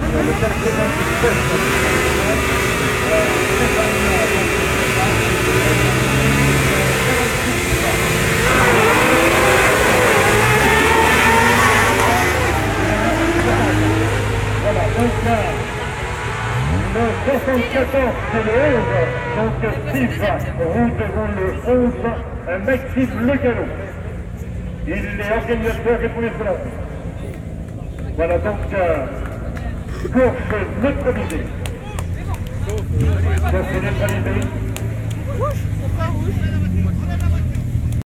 Voilà, donc là, le 74 c'est le 11, donc Steve roule devant le 11, Maxime Le Gallo. Il est organisateur et premier cela. Voilà donc course neutralisée. Course neutralisée.